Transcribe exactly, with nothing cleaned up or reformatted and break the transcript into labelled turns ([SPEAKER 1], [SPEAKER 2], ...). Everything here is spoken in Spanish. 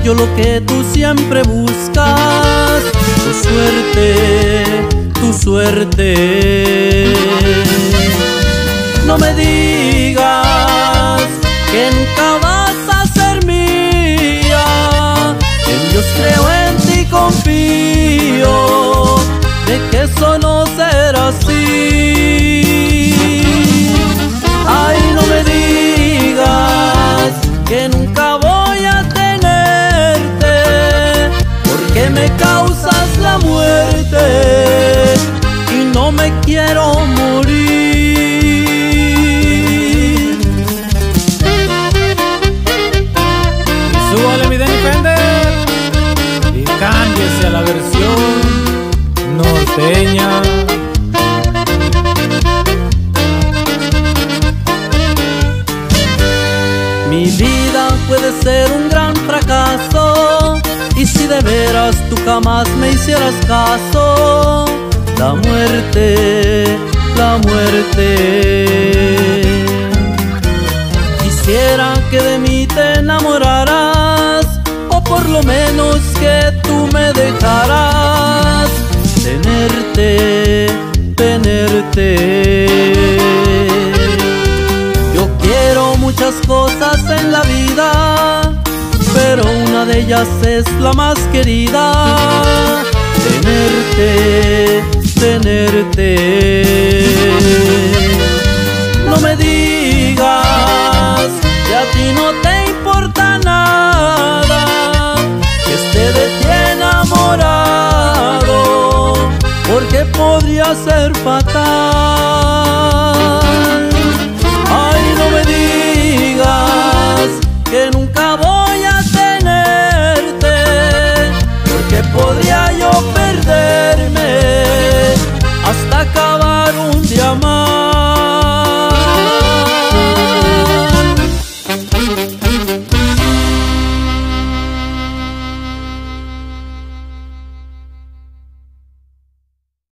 [SPEAKER 1] yo lo que tú siempre buscas, tu suerte, tu suerte. No me digas que nunca vas a ser mía, en Dios creo, en ti confío, de que eso no será así. Ay, no me digas que nunca voy a tenerte, porque me causas la muerte y no me quiero morir.
[SPEAKER 2] Y súbale mi Denny Fender y cámbiese a la versión norteña.
[SPEAKER 1] Mi vida puede ser un gran fracaso, y si de veras tú jamás me hicieras caso, la muerte, la muerte. Quisiera que de mí te enamoraras, o por lo menos que tú me dejaras tenerte, tenerte. Yo quiero muchas cosas en la vida, pero una de ellas es la más querida, tenerte, tenerte. No me digas que a ti no te importa nada, que esté de ti enamorado, porque podría ser fatal.